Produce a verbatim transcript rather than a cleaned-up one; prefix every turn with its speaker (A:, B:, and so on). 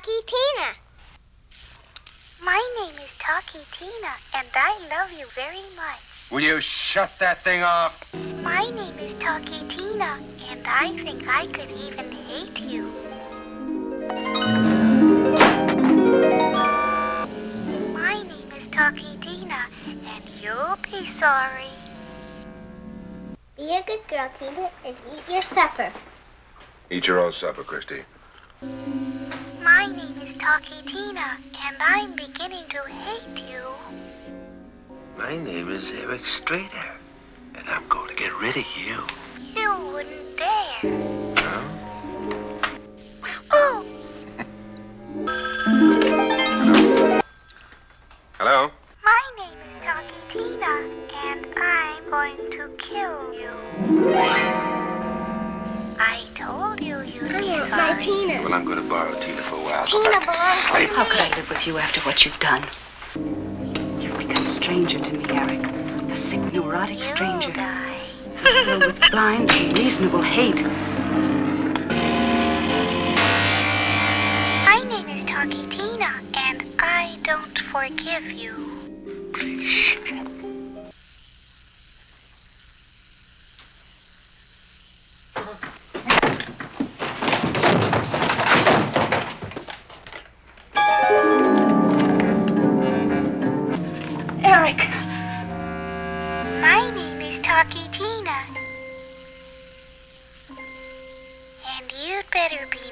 A: Talky Tina.
B: My name is Talky Tina, and I love you very much.
C: Will you shut that thing off?
B: My name is Talky Tina, and I think I could even hate you. My name is Talky Tina, and you'll be sorry.
A: Be a good girl, Tina, and eat your supper.
C: Eat your own supper, Christy.
B: My name is Talky Tina, and I'm beginning to hate you.
D: My name is Eric Strader, and I'm going to get rid of you.
B: You wouldn't dare.
D: Huh?
B: Oh!
C: Hello?
B: My name is Talky Tina, and I'm going to kill you. I told you you'd
A: I
B: be
A: want my
B: sorry.
A: Tina.
D: Well, I'm going to borrow Tina for a while.
A: Tina belongs to me.
E: How could I live with you after what you've done? You've become a stranger to me, Eric. A sick, neurotic
B: You'll
E: stranger.
B: die.
E: Filled with blind, unreasonable hate.
B: My name is Talky Tina, and I don't forgive you.
D: Please shut up.
E: Eric!
B: My name is Talky Tina. And you'd better be